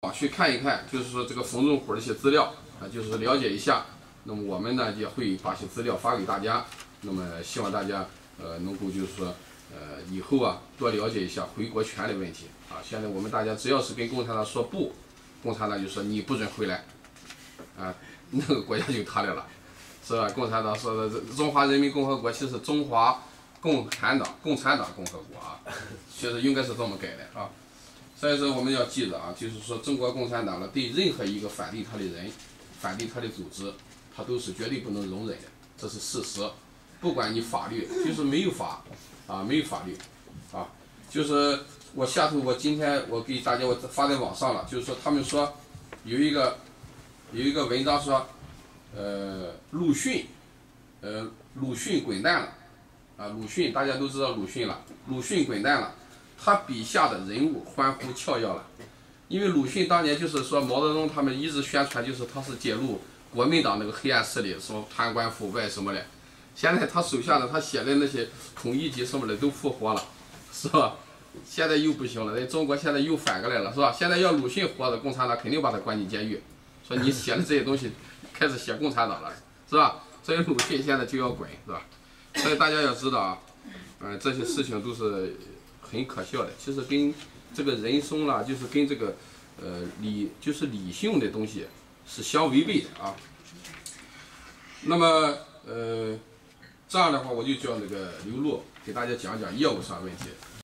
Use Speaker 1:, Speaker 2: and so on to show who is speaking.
Speaker 1: 去看一看，就是说这个缝纫活的一些资料啊，就是了解一下。那么我们呢也会把些资料发给大家。那么希望大家能够就是说以后啊多了解一下回国权的问题啊。现在我们大家只要是跟共产党说不，共产党就说你不准回来啊，那个国家就塌掉了，是吧？共产党说的中华人民共和国其实中华共产党共和国啊，其实应该是这么改的啊。所以说我们要记着啊，就是说中国共产党呢，对任何一个反对他的人、反对他的组织，他都是绝对不能容忍的，这是事实。不管你法律，就是没有法啊，没有法律啊，就是我今天我给大家我发在网上了，就是说他们说有一个文章说，鲁迅滚蛋了啊，鲁迅大家都知道鲁迅了，鲁迅滚蛋了。他笔下的人物欢呼跳跃了，因为鲁迅当年就是说毛泽东他们一直宣传就是他是揭露国民党那个黑暗势力，什么贪官腐败什么的。现在他手下的他写的那些统一集什么的都复活了，是吧？现在又不行了，人中国现在又反过来了，是吧？现在要鲁迅活着，共产党肯定把他关进监狱，说你写的这些东西开始写共产党了，是吧？所以鲁迅现在就要滚，是吧？所以大家要知道啊，这些事情都是很可笑的，其实跟这个人生啦，就是跟这个理性的东西是相违背的啊。那么这样的话，我就叫那个刘璐给大家讲讲业务上的问题。